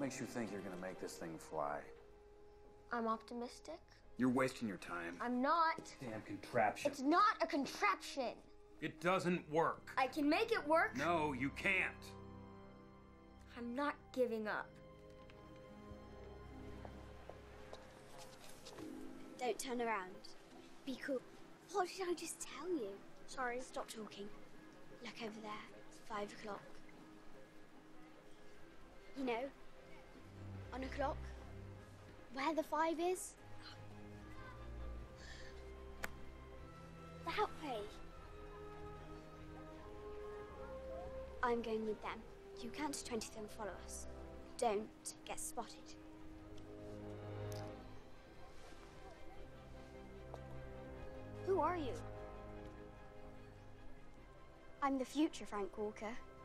makes you think you're gonna make this thing fly? I'm optimistic. You're wasting your time. I'm not. Damn contraption. It's not a contraption. It doesn't work. I can make it work. No, you can't. I'm not giving up. Don't turn around. Be cool. What did I just tell you? Sorry. Stop talking. Look over there. It's 5 o'clock. You know, on a clock, where the 5 is. That way. I'm going with them. You count to 20 then follow us. Don't get spotted. Who are you? I'm the future, Frank Walker.